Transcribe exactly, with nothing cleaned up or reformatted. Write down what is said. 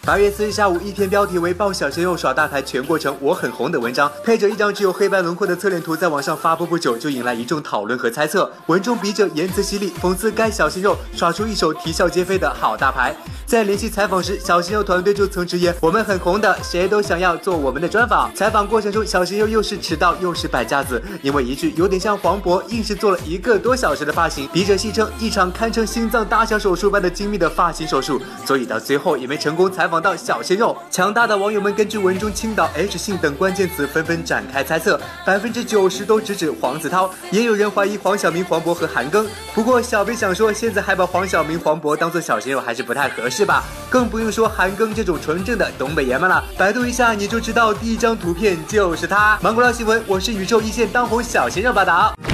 八月四日下午，一篇标题为“爆小鲜肉耍大牌全过程我很红”的文章，配着一张只有黑白轮廓的侧脸图，在网上发布不久，就引来一众讨论和猜测。文中笔者言辞犀利，讽刺该小鲜肉耍出一手啼笑皆非的好大牌。在联系采访时，小鲜肉团队就曾直言：“我们很红的，谁都想要做我们的专访。”采访过程中，小鲜肉又是迟到又是摆架子，因为一句有点像黄渤，硬是做了一个多小时的发型。笔者戏称，一场堪称心脏搭桥手术般的精密的发型手术，所以到最后也没成功采访到小鲜肉。强大的网友们根据文中青岛、H 姓等关键词纷纷展开猜测，百分之九十都直指黄子韬，也有人怀疑黄晓明、黄渤和韩庚。不过小编想说，现在还把黄晓明、黄渤当做小鲜肉还是不太合适吧？更不用说韩庚这种纯正的东北爷们了。百度一下你就知道，第一张图片就是他。芒果捞新闻，我是宇宙一线当红小鲜肉报道。